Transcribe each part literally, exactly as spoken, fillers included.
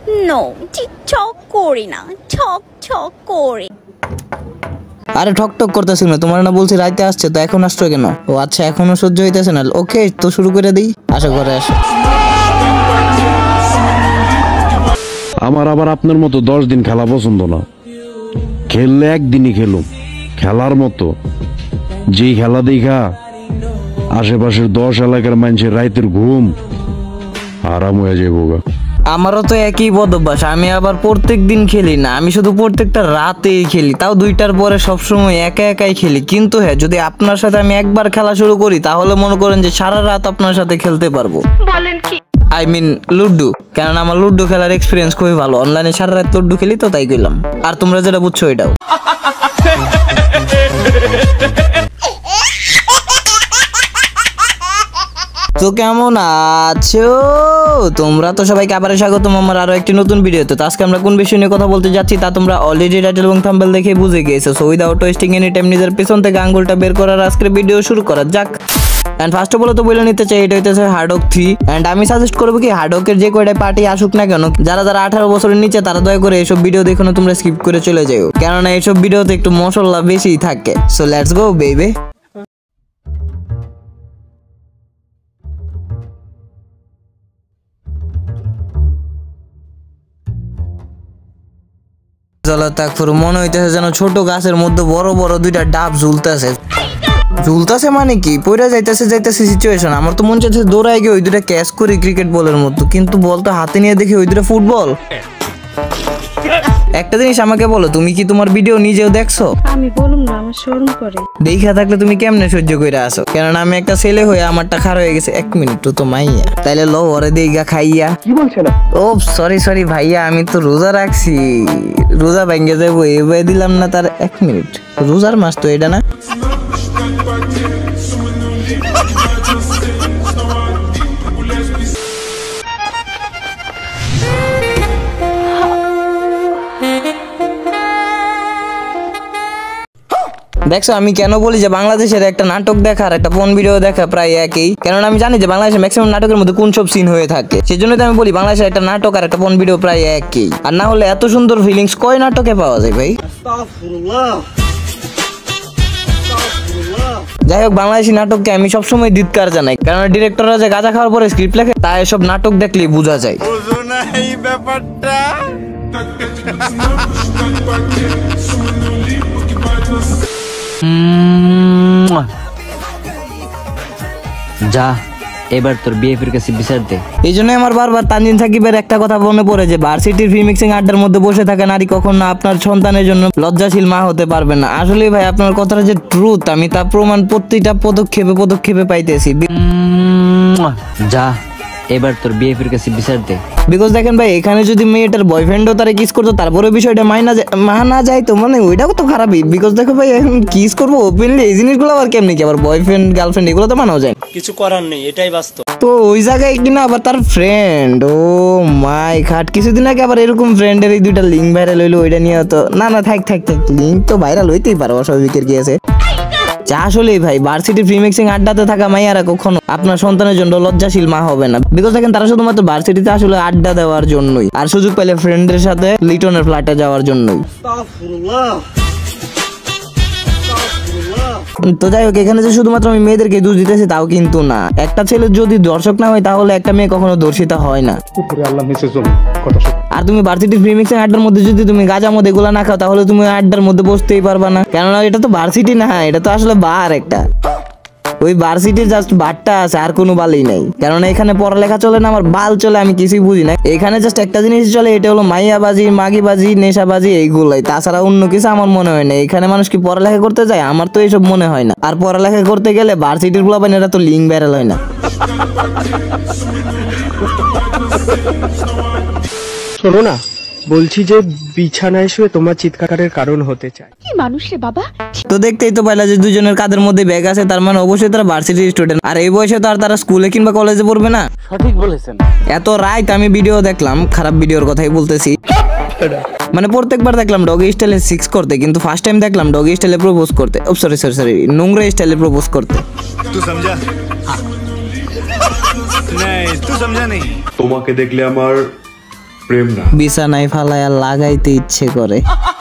No TikTok করি না, ঠক ঠক করি। আরে ঠক ঠক করতেছি না, তোমার না বলছি রাইতে আসছে, তো এখন আসছো কেন? ও আচ্ছা, এখনো সহ্য হইতেছে না। ওকে, তো শুরু করে দিই। আসো ঘরে আসো। আমার আবার আপনার মতো দশ দিন খেলা পছন্দ না। খেললে একদিনই খেলুম, খেলার মতো। যেই খেলা দেখা আশেপাশের দশ এলাকার মানুষের রাইতের ঘুম আরাম হয়ে যাবো। আমারও তো একই বদ অভ্যাস, আমি আবার প্রত্যেক দিন খেলি না, আমি শুধু প্রত্যেকটা রাতেই খেলি, তাও দুইটার পরে সবসময় একা একাই খেলি। কিন্তু হ্যাঁ, যদি আপনার সাথে আমি একবার খেলা শুরু করি তাহলে মনে করেন যে সারা রাত আপনার সাথে খেলতে পারবো। বলেন কি? আই মিন লুডো, কারণ আমার লুডো খেলার এক্সপিরিয়েন্স খুবই ভালো। অনলাইনে সারা রাত লুডো খেলি, তো তাই কইলাম। আর তোমরা যেটা বুঝছো এটাও। তো কেমন আছো তোমরা? তো সবাইকে আবার স্বাগতম আমার আরো একটি নতুন ভিডিওতে। তো আজকে আমরা কোন বিষয় নিয়ে কথা বলতে যাচ্ছি তা তোমরা অলরেডি টাইটেল এবং থাম্বনেল দেখে বুঝে গিয়েছো। So without wasting any time নিজের পেছন থেকে আঙ্গুলটা বের করার আজকের ভিডিও শুরু করা যাক। এন্ড ফার্স্ট অফ অল তো বলে নিতে চাই, এটা হইতেছে হার্ডক থ্রি। এন্ড আমি সাজেস্ট করবো কি, হার্ডকের যে কয়টা পার্টি আসুক না কেন, যারা যারা আঠারো বছরের নিচে তারা দয়া করে এইসব ভিডিও দেখো না, তোমরা স্কিপ করে চলে যাও, কেননা এইসব ভিডিওতে একটু মশলা বেশি থাকে। So let's go baby. মনে হইতেছে যেন ছোট গাছের মধ্যে বড় বড় দুইটা ডাব ঝুলতেছে। ঝুলতেছে মানে কি, পয়রা যাইতেছে যাইতেছে সিচুয়েশন। আমার তো মন চাইছে দৌড়াই গিয়ে ওই দুটা ক্যাচ করি ক্রিকেট বলের মতো, কিন্তু বল তো হাতে নিয়ে দেখি ওই দুটা ফুটবল। একটা জিনিস আমাকে বলো, তুমি কি তোমার ভিডিও নিজেও দেখছো? আমি বলুম না, আমার শরম করে। দেখা থাকলে তুমি কেমনে সহ্য করে আসো? কেননা আমি একটা ছেলে হয়ে আমারটা খারাপ হয়ে গেছে। এক মিনিট তো মাইয়া, তাইলে লো ওরে দেখা খাইয়া। কি বলছেন? ও সরি সরি ভাইয়া, আমি তো রোজা রাখছি, রোজা ভেঙে যাবো এবার দিলাম না তার। এক মিনিট, রোজার মাস তো এটা না? দেখছো আমি কেন বলি যে বাংলাদেশের একটা নাটক দেখা আর একটা ফোন ভিডিও দেখা প্রায় একই, কারণ আমি জানি যে বাংলাদেশের ম্যাক্সিমাম নাটকের মধ্যে কোন সব সিন হয়ে থাকে। সেই জন্য তো আমি বলি বাংলাদেশের একটা নাটক আর একটা ফোন ভিডিও প্রায় একই। আর না হলে এত সুন্দর ফিলিংস কয় নাটকে পাওয়া যায় ভাই? যাই হোক, বাংলাদেশি নাটককে আমি সবসময় ধিক্কার জানাই, কারণ ডিরেক্টররা যে গাঁজা খাওয়ার পরে স্ক্রিপ্ট লেখে তা এসব নাটক দেখলেই বোঝা যায়। এই ব্যাপারটা যা এবার তোর বিএফের কাছে বিচার দে। এই জন্য আমার বারবার তানজিন সাকিবের একটা কথা মনে পড়ে যে ভার্সিটির ফ্রি মিক্সিং আড্ডার মধ্যে বসে থাকা নারী কখনো আপনার সন্তানের জন্য লজ্জাশীল মা হতে পারবে না। আসলে ভাই আপনার কথাটা যে ট্রুথ, আমি তা প্রমাণ প্রতিটা পদক্ষেপে পদক্ষেপে পাইতেছি। যা এবার তোর বিএফের কাছে বিচার দে। বিকজ দেখেন ভাই, এখানে যদি মেয়েটার বয়ফ্রেন্ডও তারা কিস করতো তারপরে বিষয়টা মাইনা মানা যায় তো মানে ওইটাও তো খারাপই। বিকজ দেখো ভাই, এখন কিস করবো ওপেনলি, এই জিনিসগুলো আবার কেমনি কি আবার বয়ফ্রেন্ড গার্লফ্রেন্ড এগুলো তো মানাও যায়, কিছু করার নেই, এটাই বাস্তব। তো ওই জায়গায় কিনা আবার তার ফ্রেন্ড, ও মাই খাট, কিছুদিন আগে আবার এরকম ফ্রেন্ডের এই দুইটা লিঙ্ক ভাইরাল হইলো, ওইটা নিয়ে তো না না থাক থাক থাক, লিঙ্ক তো ভাইরাল হইতেই পারে, অস্বাভাবিকের কি আছে। আসলেই ভাই, ভার্সিটি ফ্রি মিক্সিং আড্ডাতে থাকা মাইয়ারা কখনো আপনার সন্তানের জন্য লজ্জাশীল মা হবে না। বিকজ দেখেন তারা শুধুমাত্র ভার্সিটিতে আসলে আড্ডা দেওয়ার জন্যই, আর সুযোগ পাইলে ফ্রেন্ডের সাথে লিটনের ফ্ল্যাটে যাওয়ার জন্যই। তো যাই হোক, এখানে যে শুধুমাত্র আমি মেয়েদেরকে দোষ দিতেছি তাও কিন্তু না। একটা ছেলে যদি দর্শক না হয় তাহলে একটা মেয়ে কখনো দর্শিতা হয় না। আর তুমি ভার্সিটি ফ্রি মিক্সিং আড্ডার মধ্যে যদি তুমি গাঁজা মধ্যে এগুলো না খাও তাহলে তুমি আড্ডার মধ্যে বসতেই পারবা না, কেননা এটা তো ভার্সিটি না, এটা তো আসলে বার একটা। ওই ভার্সিটির জাস্ট বারটা আছে, আর কোনো বালই নাই, কারণ এখানে পড়ালেখা চলে না, আমার বাল চলে, আমি কিছুই বুঝি না। এখানে জাস্ট একটা জিনিস চলে, এটা হলো মাইয়াবাজি, মাগিবাজি, নেশাবাজি, এইগুলাই, তাছাড়া অন্য কিছু আমার মনে হয় না। এখানে মানুষ কি পড়ালেখা করতে যায়? আমার তো এইসব মনে হয় না। আর পড়ালেখা করতে গেলে ভার্সিটির পোলাপান এরা তো লিঙ্ক ভাইরাল হয় না। শোনো না, বলছি যে বিছানায় শুয়ে তোমার চিৎকারের কারণ হতে চাই। কি মানুষ রে বাবা। তো দেখতেই তো পাইলা যে দুজনের কাঁধের মধ্যে ব্যাগ আছে, তার মানে অবশ্যই তারা ভার্সিটির স্টুডেন্ট। আর এই বয়সে তো আর তারা স্কুলে কিংবা কলেজে পড়বে না। সঠিক বলেছেন। এত রাইট আমি ভিডিও দেখলাম, খারাপ ভিডিওর কথাই বলতেছি, মানে প্রত্যেকবার দেখলাম ডগি স্টাইলে সিক্স করতে, কিন্তু ফার্স্ট টাইম দেখলাম ডগি স্টাইলে প্রপোজ করতে। ও সরি সরি সরি নোংরা স্টাইলে প্রপোজ করতে। তুই সমঝা? नहीं तू समझा नहीं। তোমাকে দেখলে আমার প্রেম না, বিছানায় ফালায়া লাগাইতে ইচ্ছে করে।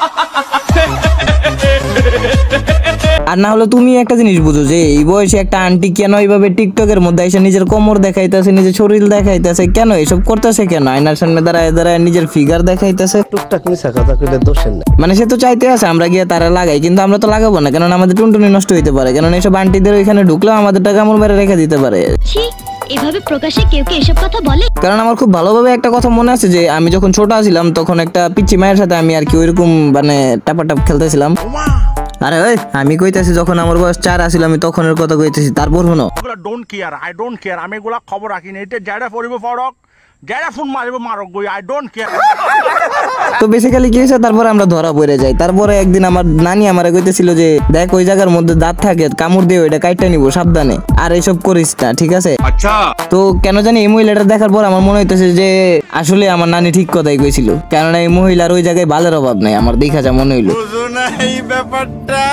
আর না হলে তুমি একটা জিনিস বুঝো যে এই বয়সে একটা আন্টি কেন এইভাবে টিকটকের মধ্যে এসে নিজের কোমর দেখাইতেছে, নিজের শরীর দেখাইতেছে, কেন এসব করতেছে, কেন আয়নার সামনে দাঁড়ায় দাঁড়ায় নিজের ফিগার দেখাইতেছে। টুকটাক মিশা কথা কইলে দোষের না। মানে সে তো চাইতে আছে আমরা গিয়ে তারা লাগাই, কিন্তু আমরা তো লাগাবো না, কেননা আমাদের টুনটুনি নষ্ট হইতে পারে, কেননা এইসব আন্টিদের ওইখানে ঢুকলেও আমাদের টাকা কামড় মেরে রেখে দিতে পারে। এভাবে প্রকাশ্যে কেউ কি এসব কথা বলে? কারণ আমার খুব ভালোভাবে একটা কথা মনে আছে যে আমি যখন ছোট ছিলাম তখন একটা পিচ্চি মায়ের সাথে আমি আর কি ওইরকম মানে টাপাটাপ খেলতেছিলাম। আরে ওই আমি কইতাছি যখন আমার বয়স চার আসিল আমি তখনের কথা কইতেছি। তারপর হনো don't care, I don't care, আমি এগুলা খবর রাখি না। এটা যারা পড়িব পড়ক, যারা ফোন মারিব মারক, গই আই ডোন্ট কেয়ার। তো বেসিক্যালি কি হয়েছে, তারপরে আমরা ধরা পড়ে যাই। তারপরে একদিন আমার নানি আমারে কইতেছিল যে দেখ ওই জায়গার মধ্যে দাঁত থাকে, কামড় দিয়ে ওইটা কাইটা নিব, সাবধানে, আর এইসব করিস না, ঠিক আছে? আচ্ছা তো কেন জানি এই মহিলাটা দেখার পর আমার মনে হইতেছে যে আসলে আমার নানি ঠিক কথাই কইছিল, কেননা এই মহিলার ওই জায়গায় বালের অভাব নাই, আমার দেখা যা মনে হইলো। বুঝো না এই ব্যাপারটা।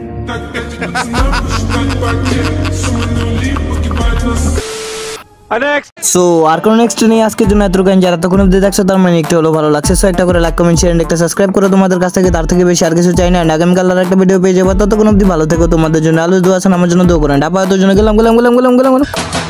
সো আর কোনো নেক্সট নেই আজকের জন্য এতটুকু। যারা তখন অব্দি দেখছো তার মানে একটু হলো ভালো লাগছে, সো একটা করে লাইক কমেন্ট শেয়ার একটা সাবস্ক্রাইব করে তোমাদের কাছ থেকে, তার থেকে বেশি আর কিছু চাই না। আগামীকাল আর একটা ভিডিও পেয়ে যাবো, ততক্ষণ অব্দি ভালো থেকো, তোমাদের জন্য আলো দোয়া আছেন, আমার জন্য দোয়া করেন। আপাতত জন্য গেলাম গেলাম গেলাম গেলাম গেলাম গেলাম।